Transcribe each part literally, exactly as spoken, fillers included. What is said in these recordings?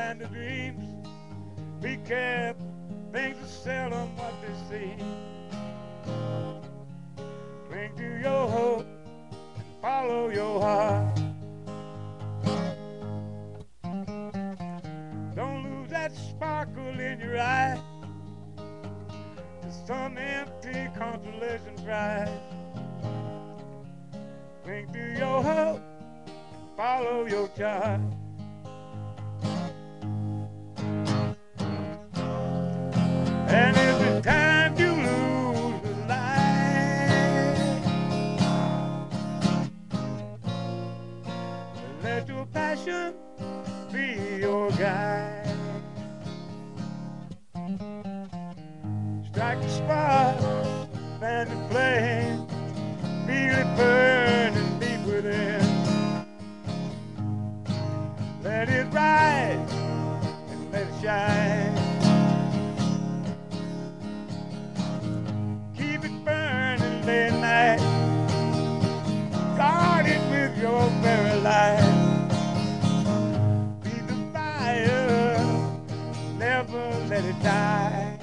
land of dreams. Be careful, things are seldom what they seem. Cling to your hope and follow your heart. Don't lose that sparkle in your eye to some empty consolation prize. Cling to your hope, follow your child. And every time you lose the light, let your passion be your guide. Strike the spark, fan the flame, feel it burning deep within. Let it rise and let it shine. Keep it burning day and night. Guard it with your very life. Be the fire, never let it die.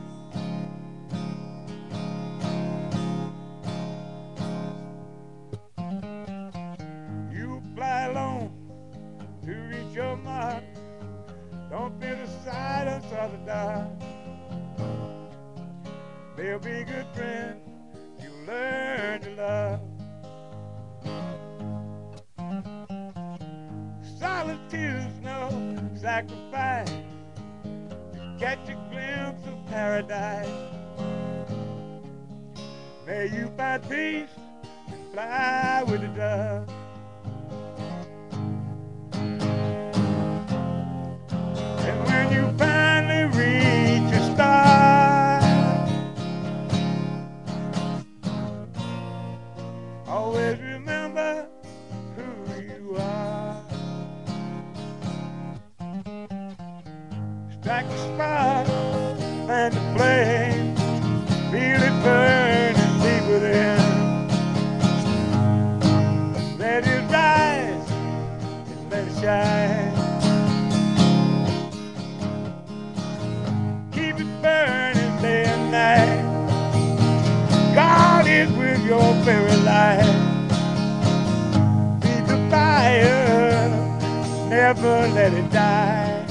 You fly alone to reach your mark. Don't fear the silence or the dark. They'll be good friends you learn to love. Solitude's no sacrifice to catch a glimpse of paradise. May you find peace and fly with the dove. And when you finally reach a star, always remember who you are. Strike the spark, fan the flame, feel it burning deep within. Let it rise and let it shine. Keep it burning day and night. Guard it with your very life. Be the fire, never let it die.